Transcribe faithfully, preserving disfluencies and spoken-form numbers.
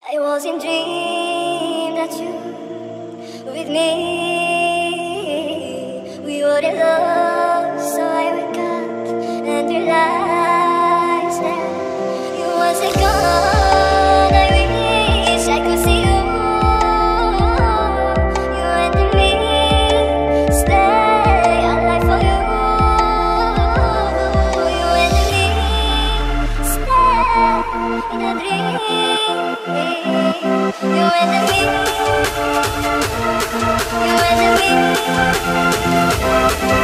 I was in dream that you with me. We were in love, so I wake up and realize that you wasn't gone. I wish I could see you. You and me, stay alive for you. You and me, stay in a dream. You and me, you and me.